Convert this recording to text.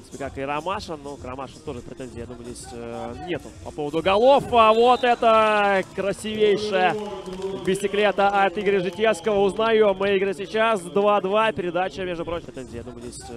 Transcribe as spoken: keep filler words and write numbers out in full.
принципе, как и Ромашин. Но к Ромашину тоже претензий, я думаю, здесь э, нету. По поводу голов. А вот это красивейшая бисеклета от Игоря Житецкого. Узнаем мы игры сейчас. два-два. Передача, между прочим, претензий, я думаю, здесь...